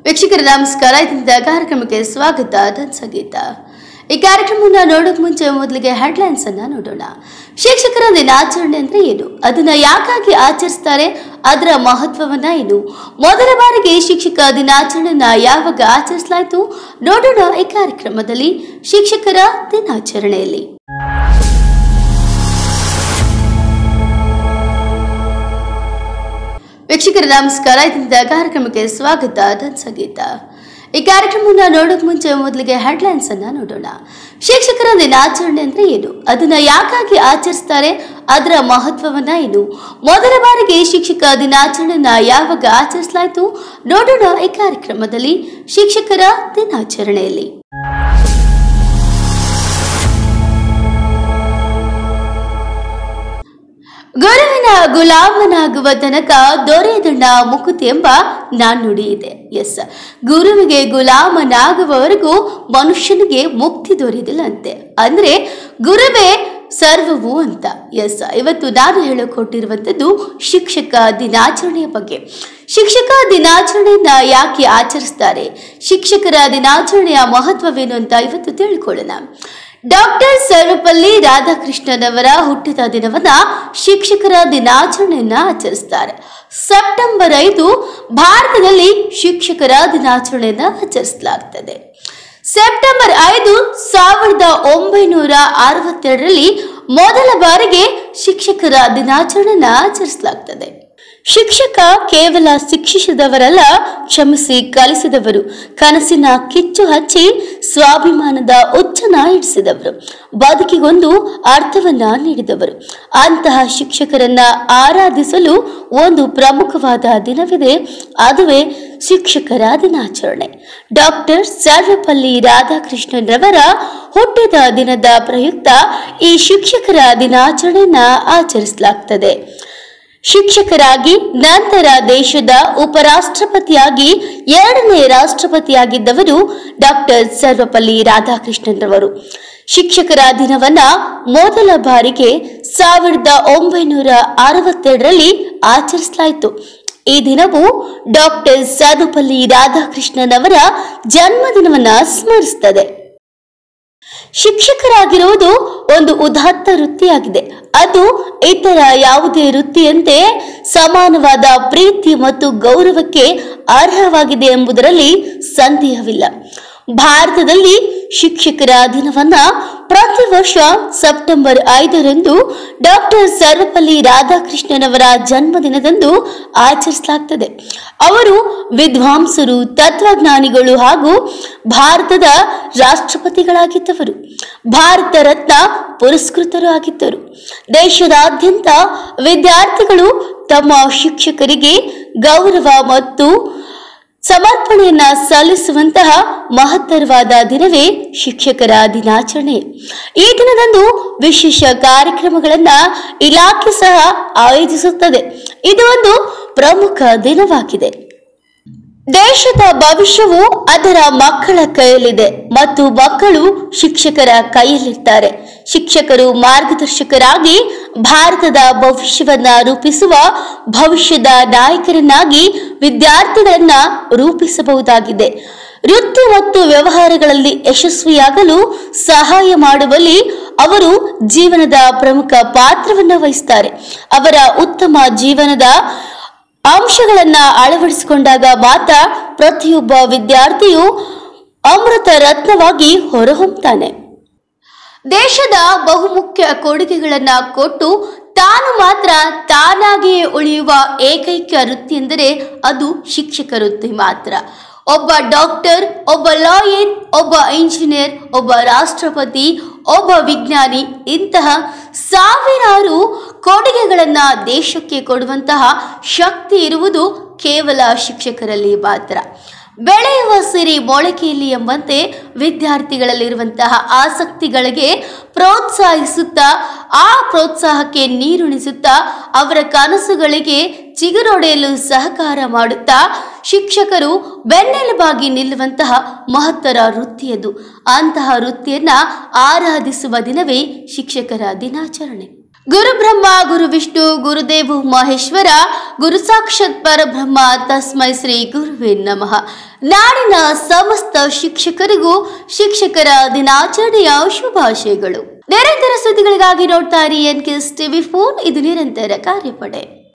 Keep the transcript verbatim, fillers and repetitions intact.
ವೀಕ್ಷಕರ ನಮಸ್ಕಾರ. ಇಂದಿನ ಕಾರ್ಯಕ್ರಮಕ್ಕೆ ಸ್ವಾಗತ. ನಾನು ಸಂಗೀತ. ಈ ಕಾರ್ಯಕ್ರಮವನ್ನು ನೋಡೋಕೆ ಮುಂಚೆ ಮೊದಲಿಗೆ ಹೆಡ್ಲೈನ್ಸ್ ಅನ್ನ ನೋಡೋಣ. ಶಿಕ್ಷಕರ ದಿನಾಚರಣೆ ಅಂದ್ರೆ ಏನು, ಅದನ್ನ ಯಾಕಾಗಿ ಆಚರಿಸ್ತಾರೆ, ಅದರ ಮಹತ್ವವನ್ನ ಏನು, ಮೊದಲ ಬಾರಿಗೆ ಶಿಕ್ಷಕ ದಿನಾಚರಣೆಯನ್ನ ಯಾವಾಗ ಆಚರಿಸಲಾಯಿತು ನೋಡೋಣ ಈ ಕಾರ್ಯಕ್ರಮದಲ್ಲಿ. ಶಿಕ್ಷಕರ ದಿನಾಚರಣೆಯಲ್ಲಿ ವೀಕ್ಷಕರ ನಮಸ್ಕಾರ. ಇಂದಿನ ಕಾರ್ಯಕ್ರಮಕ್ಕೆ ಸ್ವಾಗತ. ನಾನು ಸಂಗೀತ. ಈ ಕಾರ್ಯಕ್ರಮವನ್ನು ನೋಡೋಕೆ ಮುಂಚೆ ಮೊದಲಿಗೆ ಹೆಡ್ಲೈನ್ಸ್ ಅನ್ನ ನೋಡೋಣ. ಶಿಕ್ಷಕರ ದಿನಾಚರಣೆ ಅಂದ್ರೆ ಏನು, ಅದನ್ನ ಯಾಕಾಗಿ ಆಚರಿಸ್ತಾರೆ, ಅದರ ಮಹತ್ವವನ್ನ ಏನು, ಮೊದಲ ಬಾರಿಗೆ ಶಿಕ್ಷಕ ದಿನಾಚರಣೆಯನ್ನ ಯಾವಾಗ ಆಚರಿಸಲಾಯಿತು ನೋಡೋಣ ಈ ಕಾರ್ಯಕ್ರಮದಲ್ಲಿ. ಶಿಕ್ಷಕರ ದಿನಾಚರಣೆಯಲ್ಲಿ ಗುರುವಿನ ಗುಲಾಮನಾಗುವ ತನಕ ದೊರೆಯದಣ್ಣ ಮುಕುತಿ ಎಂಬ ನಾಣ್ಣುಡಿ ಇದೆ. ಎಸ್, ಗುರುವಿಗೆ ಗುಲಾಮನಾಗುವವರೆಗೂ ಮನುಷ್ಯನಿಗೆ ಮುಕ್ತಿ ದೊರೆಯುವುದಿಲ್ಲ ಅಂತೆ. ಅಂದ್ರೆ ಗುರುವೇ ಸರ್ವವು ಅಂತ. ಎಸ್, ಇವತ್ತು ನಾನು ಹೇಳಿಕೊಟ್ಟಿರುವಂಥದ್ದು ಶಿಕ್ಷಕ ದಿನಾಚರಣೆಯ ಬಗ್ಗೆ. ಶಿಕ್ಷಕ ದಿನಾಚರಣೆಯನ್ನ ಯಾಕೆ ಆಚರಿಸ್ತಾರೆ, ಶಿಕ್ಷಕರ ದಿನಾಚರಣೆಯ ಮಹತ್ವವೇನು ಅಂತ ಇವತ್ತು ತಿಳ್ಕೊಳ್ಳೋಣ. ಡಾಕ್ಟರ್ ಸರ್ವಪಲ್ಲಿ ರಾಧಾಕೃಷ್ಣನವರ ಹುಟ್ಟಿದ ದಿನವನ್ನ ಶಿಕ್ಷಕರ ದಿನಾಚರಣೆಯನ್ನ ಆಚರಿಸ್ತಾರೆ. ಸೆಪ್ಟೆಂಬರ್ ಐದು ಭಾರತದಲ್ಲಿ ಶಿಕ್ಷಕರ ದಿನಾಚರಣೆಯನ್ನ ಆಚರಿಸಲಾಗುತ್ತದೆ. ಸೆಪ್ಟೆಂಬರ್ ಐದು ಸಾವಿರದ ಒಂಬೈನೂರ ಅರವತ್ತೆರಡರಲ್ಲಿ ಮೊದಲ ಬಾರಿಗೆ ಶಿಕ್ಷಕರ ದಿನಾಚರಣೆಯನ್ನ ಆಚರಿಸಲಾಗುತ್ತದೆ. ಶಿಕ್ಷಕ ಕೇವಲ ಶಿಕ್ಷಿಸಿದವರಲ್ಲ, ಕ್ಷಮಿಸಿ ಕಲಿಸಿದವರು, ಕನಸಿನ ಕಿಚ್ಚು ಹಚ್ಚಿ ಸ್ವಾಭಿಮಾನದ ಉಚ್ಚನ ಇಡಿಸಿದವರು, ಬದುಕಿಗೊಂದು ಅರ್ಥವನ್ನ ನೀಡಿದವರು. ಅಂತಹ ಶಿಕ್ಷಕರನ್ನ ಆರಾಧಿಸಲು ಒಂದು ಪ್ರಮುಖವಾದ ದಿನವಿದೆ, ಅದುವೇ ಶಿಕ್ಷಕರ ದಿನಾಚರಣೆ. ಡಾಕ್ಟರ್ ಸರ್ವಪಲ್ಲಿ ರಾಧಾಕೃಷ್ಣನ್ರವರ ಹುಟ್ಟಿದ ದಿನದ ಪ್ರಯುಕ್ತ ಈ ಶಿಕ್ಷಕರ ದಿನಾಚರಣೆಯನ್ನ ಆಚರಿಸಲಾಗುತ್ತದೆ. ಶಿಕ್ಷಕರಾಗಿ ನಂತರ ದೇಶದ ಉಪರಾಷ್ಟ್ರಪತಿಯಾಗಿ ಎರಡನೇ ರಾಷ್ಟ್ರಪತಿಯಾಗಿದ್ದವರು ಡಾಕ್ಟರ್ ಸರ್ವಪಲ್ಲಿ ರಾಧಾಕೃಷ್ಣನ್ರವರು. ಶಿಕ್ಷಕರ ದಿನವನ್ನ ಮೊದಲ ಬಾರಿಗೆ ಸಾವಿರದ ಒಂಬೈನೂರ ಅರವತ್ತೆರಡರಲ್ಲಿ ಆಚರಿಸಲಾಯಿತು. ಈ ದಿನವು ಡಾಕ್ಟರ್ ಸರ್ವಪಲ್ಲಿ ರಾಧಾಕೃಷ್ಣನ್ ಅವರ ಜನ್ಮದಿನವನ್ನ ಸ್ಮರಿಸುತ್ತದೆ. ಶಿಕ್ಷಕರಾಗಿರುವುದು ಒಂದು ಉದಾತ್ತ ವೃತ್ತಿಯಾಗಿದೆ. ಅದು ಇತರ ಯಾವುದೇ ವೃತ್ತಿಯಂತೆ ಸಮಾನವಾದ ಪ್ರೀತಿ ಮತ್ತು ಗೌರವಕ್ಕೆ ಅರ್ಹವಾಗಿದೆ ಎಂಬುದರಲ್ಲಿ ಸಂದೇಹವಿಲ್ಲ. ಭಾರತದಲ್ಲಿ ಶಿಕ್ಷಕರ ದಿನವನ್ನ ಪ್ರತಿ ವರ್ಷ ಸೆಪ್ಟೆಂಬರ್ ಐದರಂದು ಡಾಕ್ಟರ್ ಸರ್ವಪಲ್ಲಿ ರಾಧಾಕೃಷ್ಣನ್ ಅವರ ಜನ್ಮದಿನದಂದು ಆಚರಿಸಲಾಗುತ್ತದೆ. ಅವರು ವಿದ್ವಾಂಸರು, ತತ್ವಜ್ಞಾನಿಗಳು ಹಾಗೂ ಭಾರತದ ರಾಷ್ಟ್ರಪತಿಗಳಾಗಿದ್ದವರು. ಭಾರತ ರತ್ನ ಪುರಸ್ಕೃತರು ಆಗಿದ್ದರು. ದೇಶದಾದ್ಯಂತ ವಿದ್ಯಾರ್ಥಿಗಳು ತಮ್ಮ ಶಿಕ್ಷಕರಿಗೆ ಗೌರವ ಮತ್ತು ಸಮರ್ಪಣೆಯನ್ನ ಸಲ್ಲಿಸುವಂತಹ ಮಹತ್ತರವಾದ ದಿನವೇ ಶಿಕ್ಷಕರ ದಿನಾಚರಣೆ. ಈ ದಿನದಂದು ವಿಶೇಷ ಕಾರ್ಯಕ್ರಮಗಳನ್ನ ಇಲಾಖೆ ಸಹ ಆಯೋಜಿಸುತ್ತದೆ. ಇದು ಒಂದು ಪ್ರಮುಖ ದಿನವಾಗಿದೆ. ದೇಶದ ಭವಿಷ್ಯವು ಅದರ ಮಕ್ಕಳ ಕೈಯಲ್ಲಿದೆ ಮತ್ತು ಮಕ್ಕಳು ಶಿಕ್ಷಕರ ಕೈಯಲ್ಲಿರ್ತಾರೆ. ಶಿಕ್ಷಕರು ಮಾರ್ಗದರ್ಶಕರಾಗಿ ಭಾರತದ ಭವಿಷ್ಯವನ್ನ ರೂಪಿಸುವ ಭವಿಷ್ಯದ ನಾಯಕರನ್ನಾಗಿ ವಿದ್ಯಾರ್ಥಿಗಳನ್ನ ರೂಪಿಸಬಹುದಾಗಿದೆ. ವೃತ್ತಿ ಮತ್ತು ವ್ಯವಹಾರಗಳಲ್ಲಿ ಯಶಸ್ವಿಯಾಗಲು ಸಹಾಯ ಮಾಡುವಲ್ಲಿ ಅವರು ಜೀವನದ ಪ್ರಮುಖ ಪಾತ್ರವನ್ನು ವಹಿಸುತ್ತಾರೆ. ಅವರ ಉತ್ತಮ ಜೀವನದ ಅಂಶಗಳನ್ನ ಅಳವಡಿಸಿಕೊಂಡಾಗ ಮಾತ್ರ ಪ್ರತಿಯೊಬ್ಬ ವಿದ್ಯಾರ್ಥಿಯು ಅಮೃತ ರತ್ನವಾಗಿ ಹೊರಹೊಮ್ಮುತ್ತಾನೆ. ದೇಶದ ಬಹುಮುಖ್ಯ ಕೊಡುಗೆಗಳನ್ನ ಕೊಟ್ಟು ತಾನು ಮಾತ್ರ ತಾನಾಗಿಯೇ ಉಳಿಯುವ ಏಕೈಕ ವೃತ್ತಿ ಎಂದರೆ ಅದು ಶಿಕ್ಷಕ ವೃತ್ತಿ ಮಾತ್ರ. ಒಬ್ಬ ಡಾಕ್ಟರ್, ಒಬ್ಬ ಲಾಯರ್, ಒಬ್ಬ ಇಂಜಿನಿಯರ್, ಒಬ್ಬ ರಾಷ್ಟ್ರಪತಿ, ಒಬ್ಬ ವಿಜ್ಞಾನಿ, ಇಂತಹ ಸಾವಿರಾರು ಕೊಡುಗೆಗಳನ್ನ ದೇಶಕ್ಕೆ ಕೊಡುವಂತಹ ಶಕ್ತಿ ಇರುವುದು ಕೇವಲ ಶಿಕ್ಷಕರಲ್ಲಿ ಮಾತ್ರ. ಬೆಳೆಯುವ ಸಿರಿ ಮೊಳಕೆಯಲ್ಲಿ ಎಂಬಂತೆ ವಿದ್ಯಾರ್ಥಿಗಳಲ್ಲಿರುವಂತಹ ಆಸಕ್ತಿಗಳಿಗೆ ಪ್ರೋತ್ಸಾಹಿಸುತ್ತಾ, ಆ ಪ್ರೋತ್ಸಾಹಕ್ಕೆ ನೀರುಣಿಸುತ್ತಾ, ಅವರ ಕನಸುಗಳಿಗೆ ಚಿಗುರೊಡೆಯಲು ಸಹಕಾರ ಮಾಡುತ್ತಾ ಶಿಕ್ಷಕರು ಬೆನ್ನೆಲುಬಾಗಿ ನಿಲ್ಲುವಂತಹ ಮಹತ್ತರ ವೃತ್ತಿಯದು. ಅಂತಹ ವೃತ್ತಿಯನ್ನ ಆರಾಧಿಸುವ ದಿನವೇ ಶಿಕ್ಷಕರ ದಿನಾಚರಣೆ. ಗುರು ಬ್ರಹ್ಮ ಗುರು ವಿಷ್ಣು ಗುರುದೇವ ಮಹೇಶ್ವರ ಗುರು ಸಾಕ್ಷಾತ್ ಪರಬ್ರಹ್ಮ ತಸ್ಮೈ ಶ್ರೀ ಗುರುವೇ ನಮಃ. ನಾಡಿನ ಸಮಸ್ತ ಶಿಕ್ಷಕರಿಗೂ ಶಿಕ್ಷಕರ ದಿನಾಚರಣೆಯ ಶುಭಾಶಯಗಳು. ನಿರಂತರ ಸುದ್ದಿಗಳಿಗಾಗಿ ನೋಡ್ತಾ ಇರಿ N K S TV phone, ಇದು ನಿರಂತರ ಕಾರ್ಯಪಡೆ.